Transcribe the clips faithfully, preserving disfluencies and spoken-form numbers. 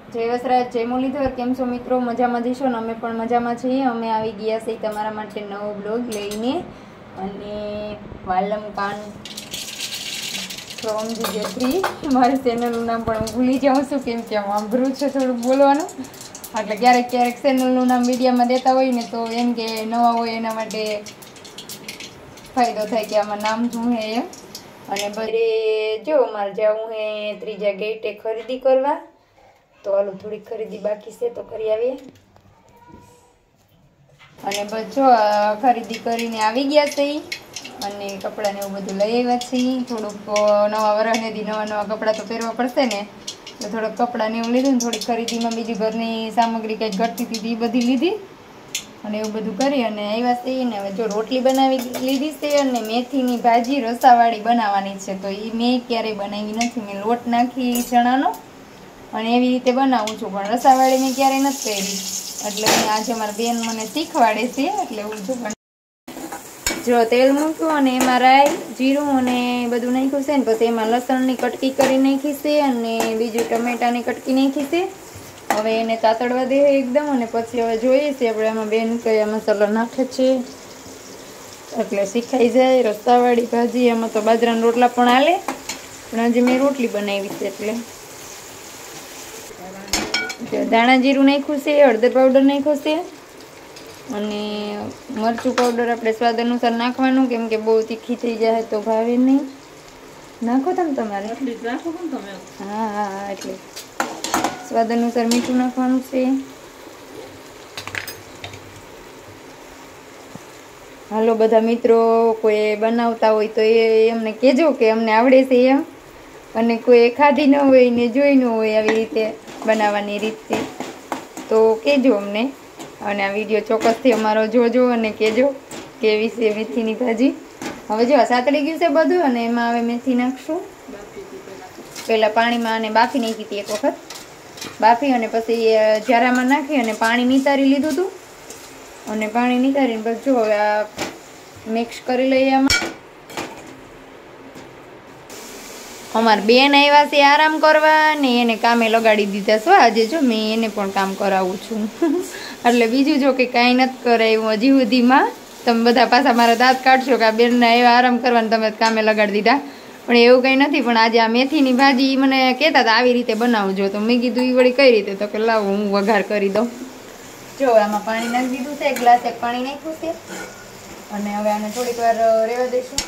जय वसराज जय मुरलीधर केम छो मित्रों मजामां जशो ने अमे पण मजामां छीए। अमे आवी गया छे तमारा माटे नवो ब्लॉग लईने अने वालम कान फ्रॉम जीजे थ्री मारी चेनलनुं नाम पण भूली जाऊं छुं केम के वांभरू छे थोडुं बोलवानुं એટલે ક્યારેક ક્યારેક ચેનલનું નામ વિડીયોમાં દેતા હોય ને તો એમ કે નવા હોય એના માટે ફાયદો થાય કે આમાં નામ શું હે એમ। અને બરે જો મારે જાવું હે ત્રીજા ગેટે ખરીદી કરવા तो हालो थोड़ी खरीदी बाकी से तो करी आवीए अने बस जो खरीदी करीने आवी गया छे अने कपड़ा ने एवुं बधुं लई आव्या छे। थोड़ुंक नवा वरसने दी नवा नवा कपड़ा तो पहेरवा पड़शे ने तो थोड़ा कपड़ा ने एवुं लीधुं। थोड़ी खरीदीमां बीजी घरनी सामग्री कंईक घटती हती ए बधी लीधी अने एवुं बधुं करी अने आव्या छे ने हवे जो रोटली बनावी लीधी छे अने मेथीनी भाजी रसावाળી बनाववानी छे। तो ए मैं क्यारेय बनावी नथी। मैं लोट नाखी चणानो અને એવી રીતે બનાવું છું પણ રસાવાળી મેં ક્યારેય નથી કરી એટલે આજે મારી બેન મને શીખવાડે છે એટલે હું જો જો તેલ મૂક્યું અને એમાં રાઈ જીરું અને બધું નાખ્યું છે ને પછી એમાં લસણની કટકી કરી નાખી છે અને બીજું ટમેટાની કટકી નાખી છે। હવે એને તાતડવા દે એકદમ અને પછી હવે જોઈએ છે આપણે આમાં બેન કયા મસાલો નાખે છે એટલે શીખાઈ જાય। રસાવાળી ભાજી આમાં તો બાજરાના રોટલા પણ હાલે પણ આજે મેં રોટલી બનાવી છે એટલે दाणा जीरु नाख्युं छे हळदर पाउडर नाख्यो छे अने मरचुं पाउडर आपणे स्वाद अनुसार नाखवानुं केम के बहु तीखी थई जाए तो भावे नहीं। नाखो तम तमारे हाँ हाँ हाँ एटले स्वाद अनुसार मीठुं नाखवानुं छे। हालो बधा मित्रों कोई बनावता होय तो ए अमने कहेजो के अमने आवडे छे एम अने कोई खाधी न होय ने जोई न होय आवी रीते बनाववानी रीते तो कहेजो अमने अने आ विडियो चोक्कसथी अमारो जोजो अने कहेजो केवी छे मेथीनी भाजी। हवे जो सातળી गयुं छे बधुं अने एमां हवे मेथी नाखशुं। पहेला पाणीमां आने बाफी नाखी हती एक वखत बाफी अने पछी झारामां नाखी अने पाणी नितारी लीधुं हतुं अने पाणी नितारीने बस जो हवे आ मिक्स करी लईए। आमां अमार बेन आव्या छे आराम करवा ने एने कामे लगाड़ी दीधा छो। आजे जो मैं एने पण काम करावुं छुं એટલે બીજું જો કે કાંઈ નથી કરાવ્યું હજી સુધીમાં। તમે બધા પાછા મારા દાંત કાઢશો કે આ બેનને આવ્યા આરામ કરવાને તમે કામે લગાડી દીધા પણ એવું કંઈ નથી। પણ આજે આ મેથીની ભાજી મને કહેતા હતા આવી રીતે બનાવજો તો મેં કીધું એ વળી કઈ રીતે તો કે લાવો હું વઘાર કરી દઉં। જો આમાં પાણી નાખી દીધું છે એક ગ્લાસ એક પાણી નાખ્યું છે અને હવે આને થોડીક વાર રહેવા દઈશું।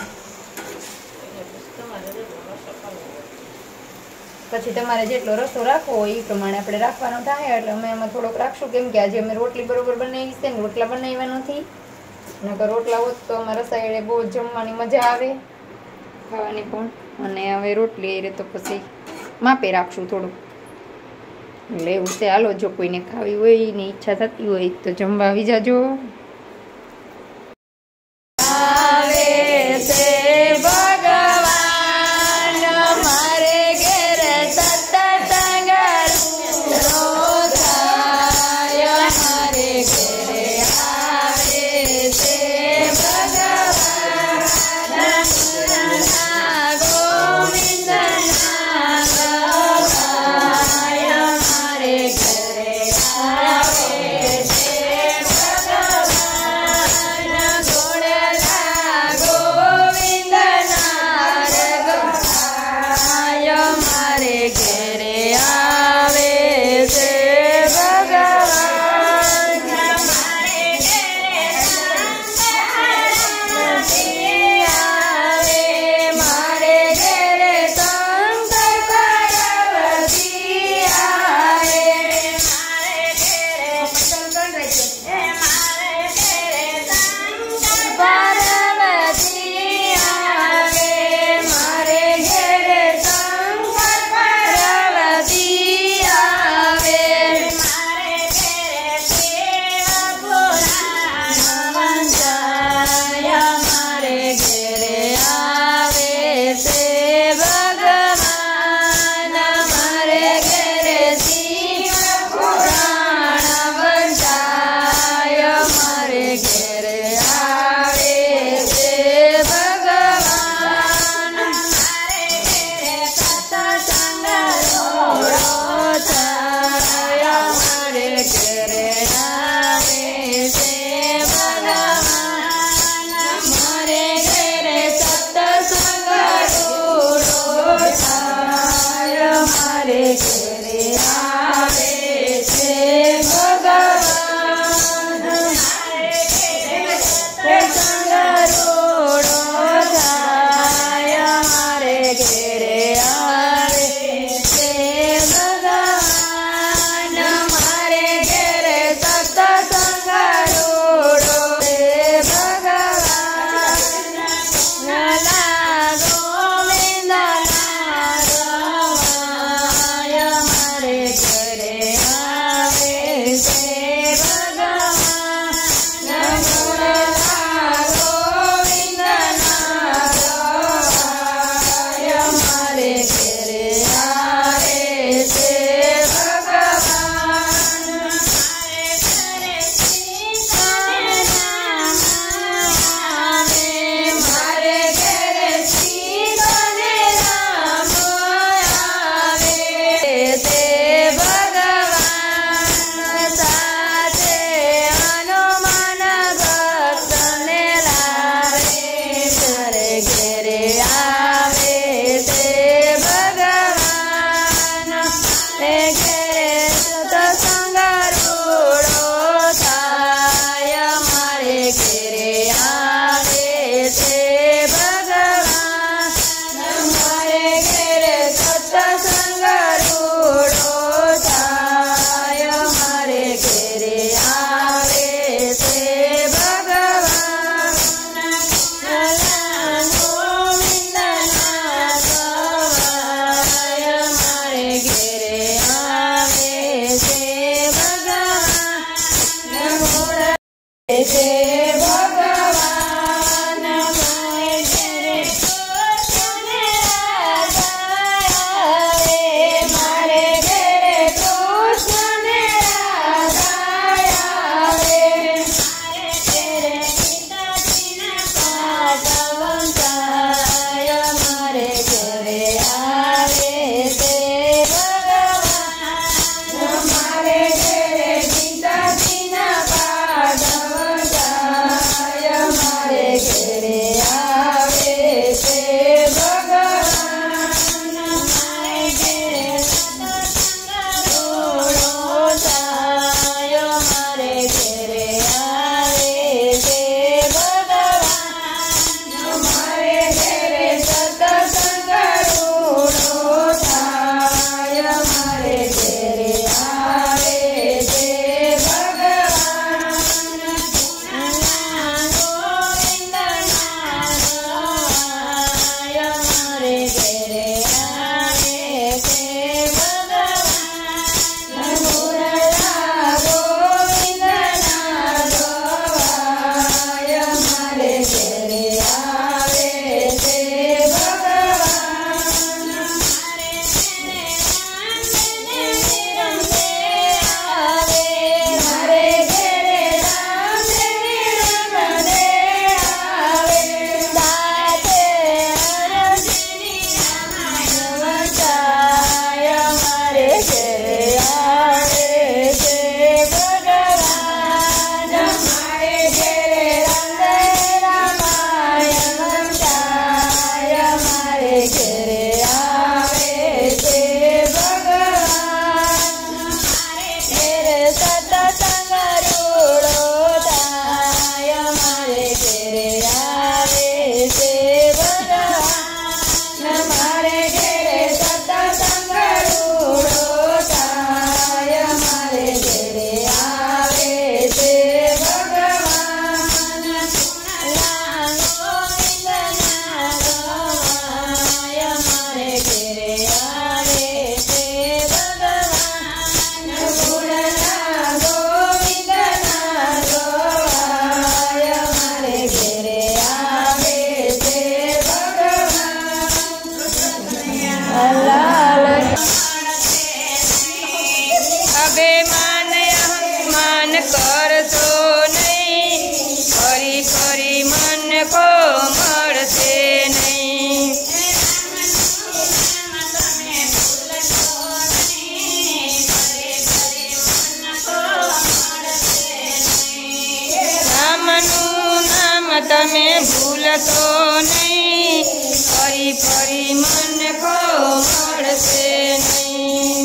પછી તમારે જેટલો રસો રાખવો હોય એ પ્રમાણે આપણે રાખવાનો થાય એટલે અમે એમાં થોડોક રાખશું કેમ કે આજે અમે રોટલી બરોબર બનાવી છે ને રોટલા બનાવ્યા નથી નકર રોટલા હોત તો અમારા રસાયડે બહુ જમવાની મજા આવે ખાવાની પણ અને હવે રોટલી એ તો પછી માપે રાખશું થોડું એટલે એવું છે। હાલો જો કોઈને ખાવી હોય ને ઈચ્છા થતી હોય તો જમવા આવી જાજો। अभिमान अभिमान करशो नहीं, फरी फरी मन को मळशे नहीं। रामनु नाम तमे भूलशो नहीं, फरी फरी मन को मळशे नहीं।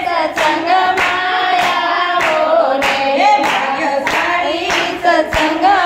संग